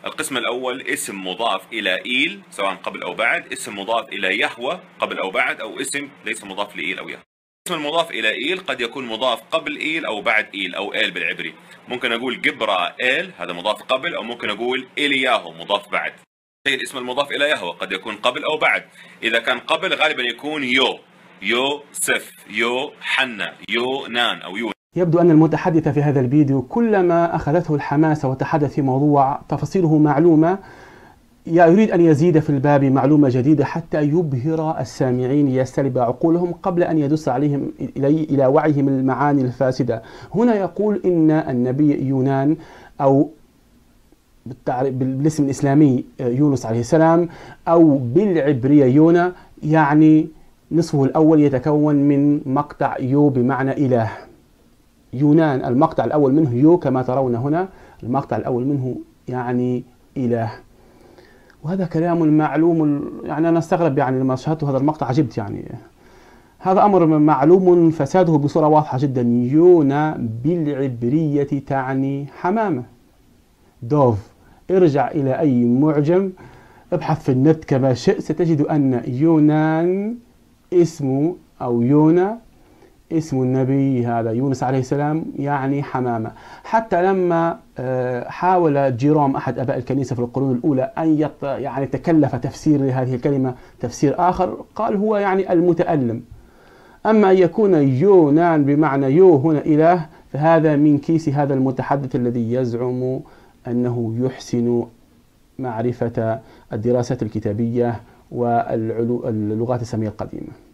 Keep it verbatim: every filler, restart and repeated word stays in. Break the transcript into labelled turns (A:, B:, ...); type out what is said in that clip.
A: القسم الأول اسم مضاف إلى إيل سواء قبل أو بعد، اسم مضاف إلى يهوه قبل أو بعد، أو اسم ليس مضاف لإيل أو يهوه. الاسم المضاف إلى إيل قد يكون مضاف قبل إيل أو بعد إيل أو إيل بالعبري. ممكن أقول جبرا إيل هذا مضاف قبل، أو ممكن أقول إلياهو مضاف بعد. الاسم المضاف إلى يهوه قد يكون قبل أو بعد. إذا كان قبل غالبا يكون يو، يوسف، يو حنا، يو نان أو يو.
B: يبدو أن المتحدث في هذا الفيديو كلما أخذته الحماسة وتحدث في موضوع تفاصيله معلومة يريد أن يزيد في الباب معلومة جديدة حتى يبهر السامعين، يستلب عقولهم قبل أن يدس عليهم إلي إلى وعيهم المعاني الفاسدة. هنا يقول إن النبي يونان، أو بالاسم الإسلامي يونس عليه السلام، أو بالعبرية يونا، يعني نصفه الأول يتكون من مقطع يو بمعنى إله. يونان المقطع الأول منه يو كما ترون هنا، المقطع الأول منه يعني إله. وهذا كلام معلوم، يعني أنا استغرب يعني لما شاهدت هذا المقطع عجبت، يعني هذا أمر معلوم فساده بصورة واضحة جدا. يونا بالعبرية تعني حمامة. دوف، ارجع إلى أي معجم ابحث في النت كما شئت ستجد أن يونان اسمه، أو يونا اسم النبي هذا يونس عليه السلام يعني حمامة. حتى لما حاول جيروم أحد أباء الكنيسة في القرون الأولى أن يعني تكلف تفسير لهذه الكلمة تفسير آخر، قال هو يعني المتألم. أما أن يكون يونان بمعنى يو هنا إله، فهذا من كيس هذا المتحدث الذي يزعم أنه يحسن معرفة الدراسات الكتابية واللغات السامية القديمة.